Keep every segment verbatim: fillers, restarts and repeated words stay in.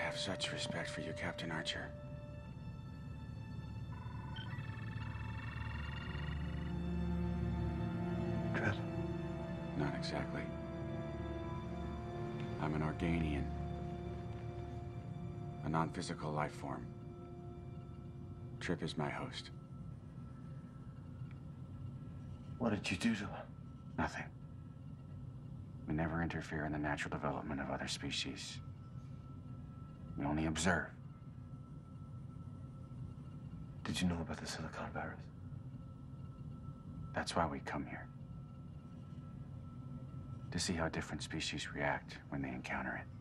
have such respect for you, Captain Archer. Trip? Not exactly. I'm an Organian. A non-physical life form. Trip is my host. What did you do to him? Nothing. We never interfere in the natural development of other species. We only observe. Did you know about the silicon virus? That's why we come here. To see how different species react when they encounter it.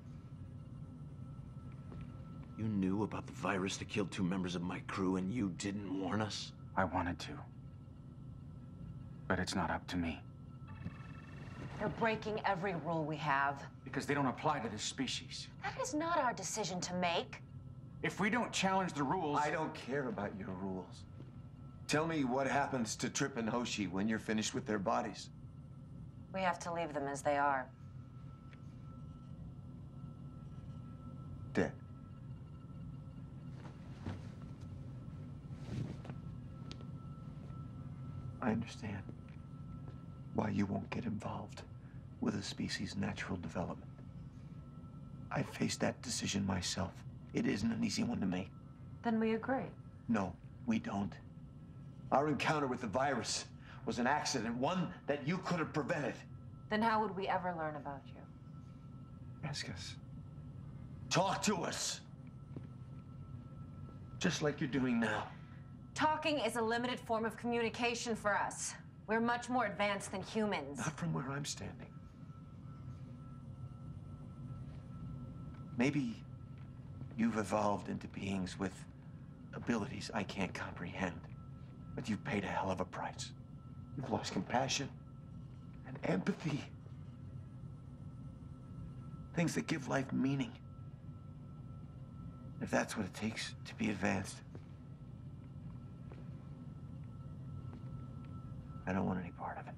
You knew about the virus that killed two members of my crew and you didn't warn us? I wanted to. But it's not up to me. They're breaking every rule we have. Because they don't apply to this species. That is not our decision to make. If we don't challenge the rules... I don't care about your rules. Tell me what happens to Trip and Hoshi when you're finished with their bodies. We have to leave them as they are. Dead. I understand why you won't get involved with a species' natural development. I faced that decision myself. It isn't an easy one to make. Then we agree. No, we don't. Our encounter with the virus was an accident, one that you could have prevented. Then how would we ever learn about you? Ask us. Talk to us. Just like you're doing now. Talking is a limited form of communication for us. We're much more advanced than humans. Not from where I'm standing. Maybe you've evolved into beings with abilities I can't comprehend, but you've paid a hell of a price. You've lost compassion and empathy. Things that give life meaning. If that's what it takes to be advanced, I don't want any part of it.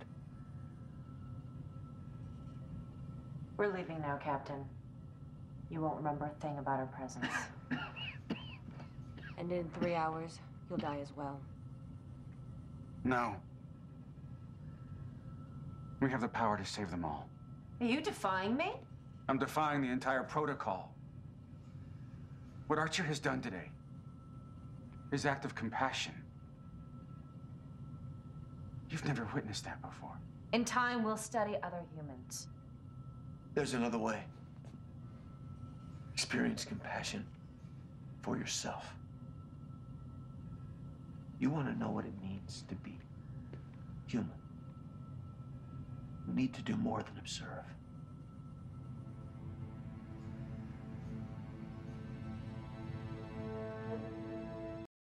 We're leaving now, Captain. You won't remember a thing about our presence. And in three hours, you'll die as well. No. We have the power to save them all. Are you defying me? I'm defying the entire protocol. What Archer has done today, his act of compassion, you've never witnessed that before. In time, we'll study other humans. There's another way. Experience compassion for yourself. You want to know what it means to be human. You need to do more than observe.